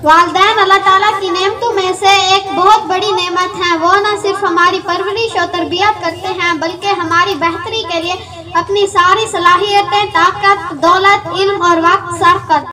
वालिदैन अल्लाह ताला की नेमतों में से एक बहुत बड़ी नेमत है। वो न सिर्फ हमारी परवरिश और तरबियत करते हैं बल्कि हमारी बेहतरी के लिए अपनी सारी सलाहियतें, ताकत, दौलत, इल्म और वक्त सर्फ करते हैं।